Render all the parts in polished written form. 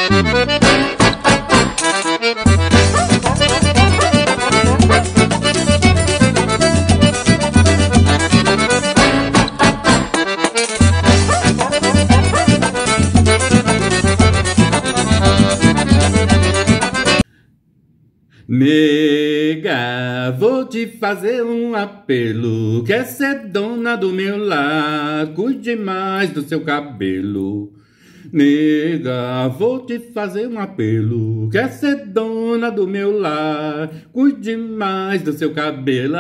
Nega, vou te fazer um apelo. Quer ser dona do meu lar? Cuide mais do seu cabelo. Nega, vou te fazer um apelo. Quer ser dona do meu lar? Cuide mais do seu cabelo.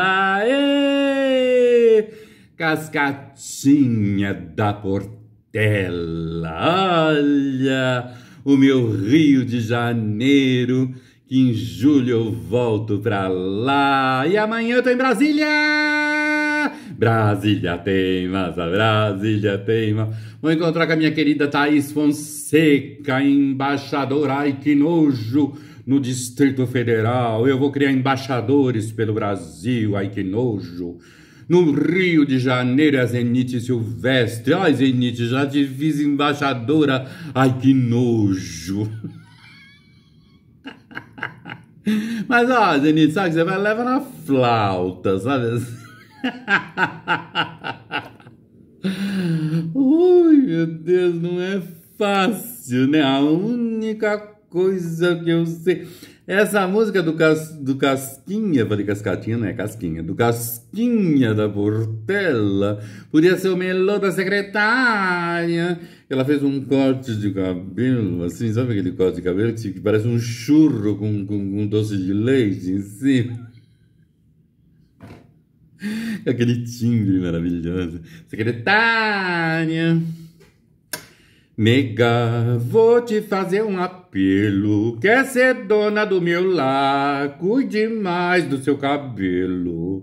Aê! Cascatinha da Portela. Olha o meu Rio de Janeiro, que em julho eu volto pra lá. E amanhã eu tô em Brasília. Brasília teima, Brasília teima. Vou encontrar com a minha querida Thaís Fonseca, embaixadora, ai que nojo, no Distrito Federal. Eu vou criar embaixadores pelo Brasil, ai que nojo. No Rio de Janeiro, a Zenite Silvestre. Ai, Zenite, já te fiz embaixadora, ai que nojo. Mas, ó, Zenite, sabe que você vai levar na flauta, sabe? Ui, meu Deus, não é fácil, né? A única coisa que eu sei... Essa música do Casquinha, falei Cascatinha, não é Casquinha, do Casquinha da Portela, podia ser o melô da secretária. Ela fez um corte de cabelo, assim, sabe aquele corte de cabelo que parece um churro com doce de leite em cima? Aquele timbre maravilhoso. Secretária. Nega, vou te fazer um apelo. Quer ser dona do meu lar? Cuide mais do seu cabelo.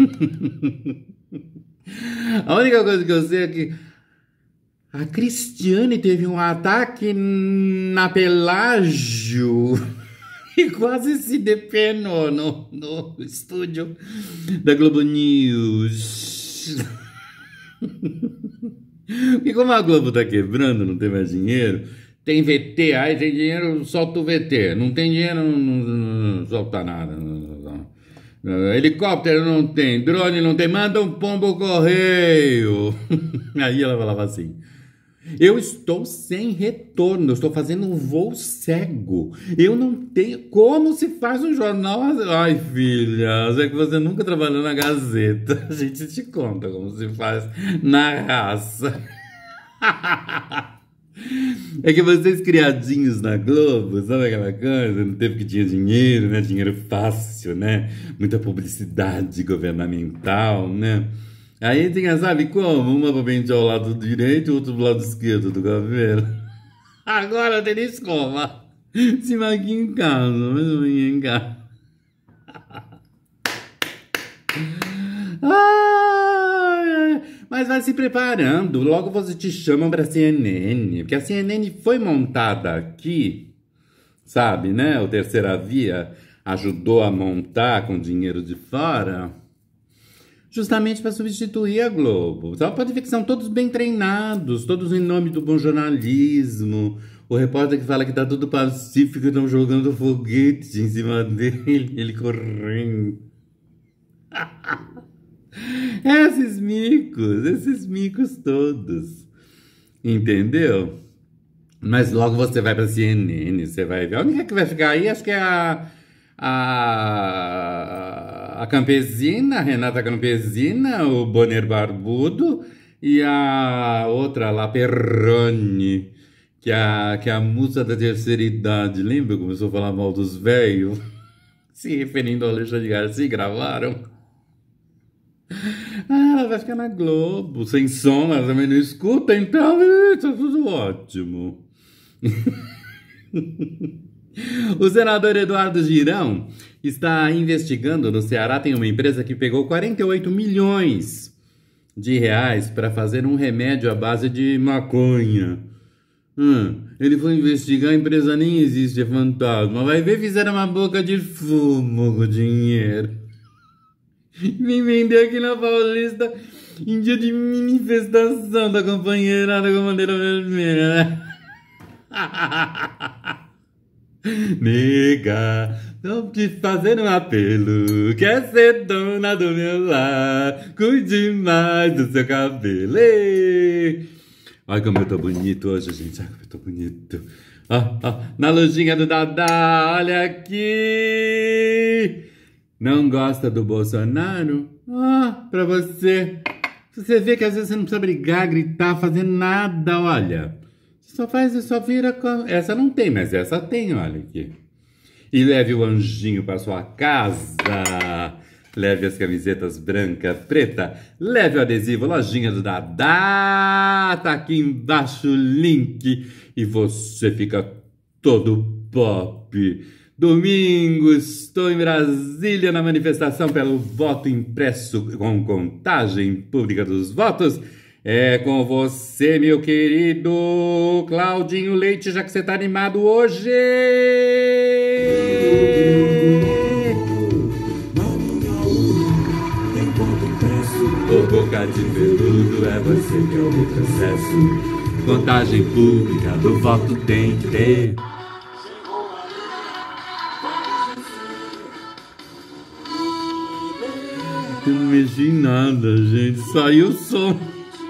A única coisa que eu sei é que a Cristiane teve um ataque na Pelágio e quase se depenou no estúdio da Globo News. E como a Globo tá quebrando, não tem mais dinheiro, tem VT, aí tem dinheiro, solta o VT. Não tem dinheiro, não solta nada. Helicóptero não tem, drone não tem, manda um pombo correio. Aí ela falava assim: eu estou sem retorno, eu estou fazendo um voo cego. Eu não tenho... Como se faz um jornal? Ai, filha, é que você nunca trabalhou na Gazeta. A gente te conta como se faz na raça. É que vocês criadinhos na Globo, sabe aquela coisa? No tempo que tinha dinheiro, né? Dinheiro fácil, né? Muita publicidade governamental, né? Aí tinha, sabe como? Uma pra pentear o lado direito e outro pro lado esquerdo do cabelo. Agora tem escova. Se maquia em casa, mas não vem em casa. Mas vai se preparando. Logo você te chamam pra CNN. Porque a CNN foi montada aqui, sabe, né? O Terceira Via ajudou a montar com dinheiro de fora, justamente para substituir a Globo. Só pode ver que são todos bem treinados, todos em nome do bom jornalismo. O repórter que fala que tá tudo pacífico, estão jogando foguete em cima dele, ele correndo. Esses micos todos, entendeu? Mas logo você vai pra CNN, você vai ver. A única que vai ficar aí, acho que é a Campesina, a Renata Campesina, o Bonner Barbudo e a outra lá, Perrone, que é a musa da terceira idade. Lembra? Começou a falar mal dos velhos, se referindo ao Alexandre Garcia, gravaram. Ela vai ficar na Globo, sem som, ela também não escuta, então tá tudo ótimo. O senador Eduardo Girão está investigando no Ceará. Tem uma empresa que pegou 48 milhões de reais para fazer um remédio à base de maconha. Ele foi investigar, a empresa nem existe, é fantasma. Vai ver, fizeram uma boca de fumo com dinheiro. Vem vender aqui na Paulista em dia de manifestação da companheirada com bandeira vermelha, né? Nega, tô te fazendo um apelo. Quer ser dona do meu lar? Cuide mais do seu cabelo. Ei. Ai, como eu tô bonito hoje, gente. Ai, como eu tô bonito. Na lojinha do Dadá, olha aqui. Não gosta do Bolsonaro? Pra você. Você vê que às vezes você não precisa brigar, gritar, fazer nada, olha. Você só vira... Essa não tem, mas essa tem, olha aqui. E leve o anjinho para sua casa. Leve as camisetas branca, preta. Leve o adesivo, lojinha do Dadá. Tá aqui embaixo o link. E você fica todo pop. Domingo, estou em Brasília na manifestação pelo voto impresso com contagem pública dos votos. É com você, meu querido Claudinho Leite, já que você tá animado hoje. O boca de peludo é você que é o retrocesso. Contagem pública do voto tem que ter. Eu não mexi em nada, gente. Saiu o som.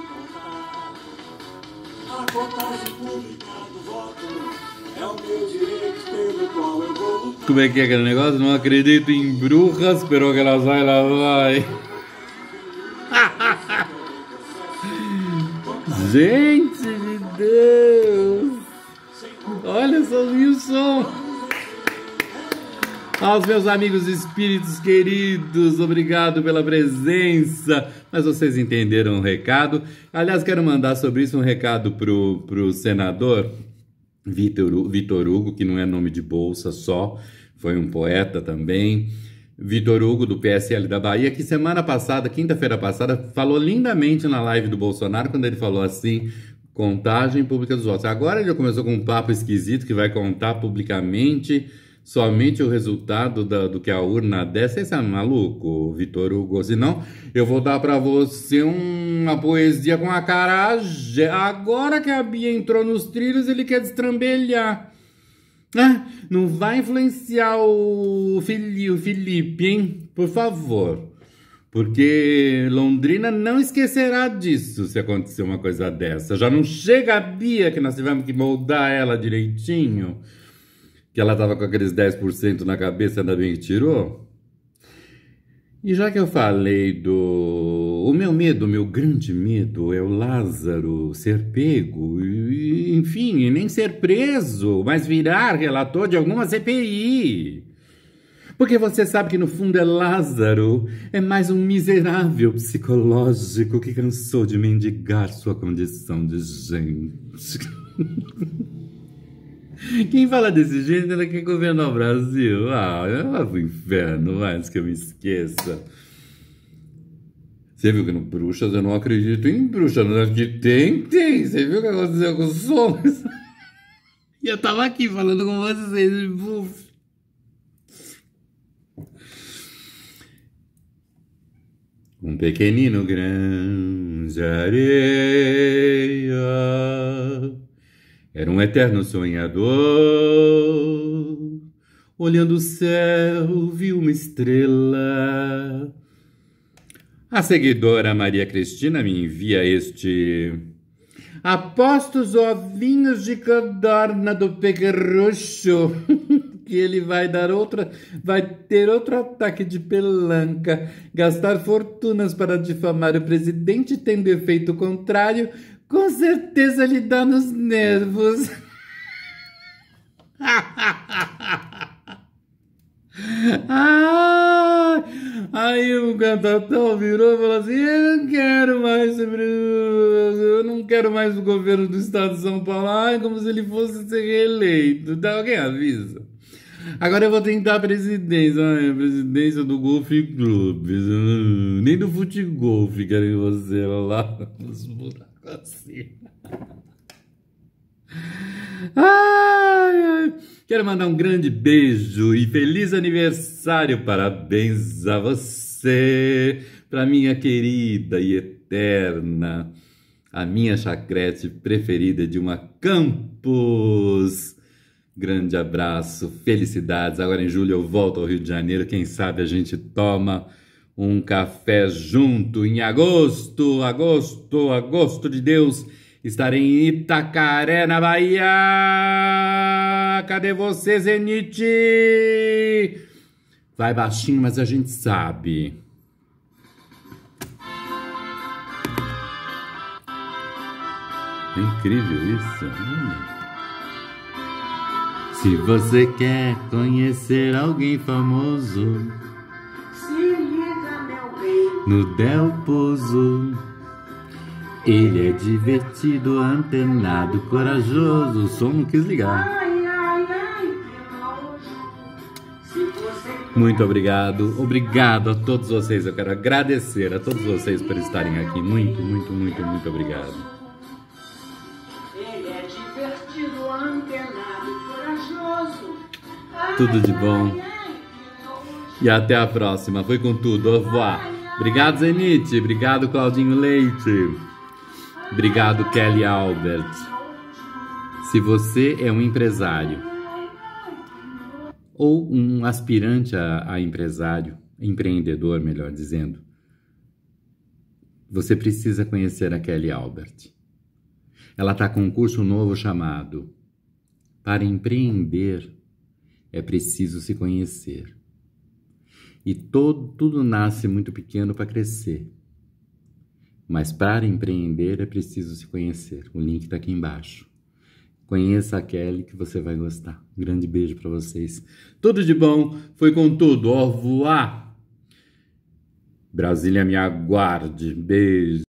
A contagem pública do voto é o meu direito pelo qual eu vou lutar. Como é que é aquele negócio? Não acredito em bruxas, pero que ela vai, ela vai. Gente de Deus! Olha só o som. Aos meus amigos espíritos queridos, obrigado pela presença. Mas vocês entenderam o recado? Aliás, quero mandar sobre isso um recado pro senador Vitor Hugo, que não é nome de bolsa só, foi um poeta também. Vitor Hugo, do PSL da Bahia, que semana passada, quinta-feira passada, falou lindamente na live do Bolsonaro, quando ele falou assim, contagem pública dos votos. Agora ele já começou com um papo esquisito, que vai contar publicamente somente o resultado do que a urna der. Você é maluco, Vitor Hugo? Senão, eu vou dar para você uma poesia com a cara... Agora que a Bia entrou nos trilhos, ele quer destrambelhar. Não vai influenciar o Felipe, hein? Por favor. Porque Londrina não esquecerá disso se acontecer uma coisa dessa. Já não chega a Bia, que nós tivemos que moldar ela direitinho. Que ela estava com aqueles 10% na cabeça, ainda bem que tirou. E já que eu falei o meu medo, o meu grande medo é o Lázaro ser pego, enfim, e nem ser preso, mas virar relator de alguma CPI. Porque você sabe que no fundo Lázaro é mais um miserável psicológico que cansou de mendigar sua condição de gente. Quem fala desse jeito ainda quer governar o Brasil. Eu vou pro inferno, antes que eu me esqueça. Você viu que no Bruxas eu não acredito em bruxa, não acredito que tem. Você viu o que aconteceu com os sons? E eu tava aqui falando com vocês. Um pequenino grão de areia era um eterno sonhador. Olhando o céu, viu uma estrela. A seguidora Maria Cristina me envia este... Aposto os ovinhos de codorna do pequerrucho que ele vai ter outro ataque de pelanca, gastar fortunas para difamar o presidente, tendo efeito contrário, com certeza lhe dá nos nervos. Aí o cantatão virou e falou assim: eu não quero mais o governo do estado de São Paulo. Como se ele fosse ser reeleito. Então, alguém avisa. Agora eu vou tentar a presidência. A presidência do Golf Club. Nem do Futegolf querem você lá nos buracos assim. Quero mandar um grande beijo e feliz aniversário, parabéns a você, para minha querida e eterna a minha chacrete preferida de uma Campos. Grande abraço, felicidades. Agora em julho eu volto ao Rio de Janeiro. Quem sabe a gente toma um café junto. Em agosto de Deus, estarei em Itacaré, na Bahia. Cadê você, Zenith? Vai baixinho, mas a gente sabe. É incrível isso. Se você quer conhecer alguém famoso, se liga, meu bem, no Del Pozo. Ele é divertido, antenado, corajoso. O som não quis ligar. ai, ai, ai, que nojo. Se você Muito obrigado. Obrigado a todos vocês. Eu quero agradecer a todos vocês por estarem aqui. Muito, muito, muito, muito obrigado. ele é divertido, antenado, corajoso. Tudo de bom. Ai, que nojo. E até a próxima. Foi com tudo. Au revoir. Obrigado, Zenith. Obrigado, Claudinho Leite. Obrigado, Kelly Albert. Se você é um empresário ou um aspirante a empresário, empreendedor, melhor dizendo, você precisa conhecer a Kelly Albert. Ela está com um curso novo chamado Para Empreender é Preciso Se Conhecer. E tudo nasce muito pequeno para crescer. Mas para empreender é preciso se conhecer. O link está aqui embaixo. Conheça a Kelly que você vai gostar. Um grande beijo para vocês. Tudo de bom. Foi com tudo. Au revoir. Brasília me aguarde. Beijo.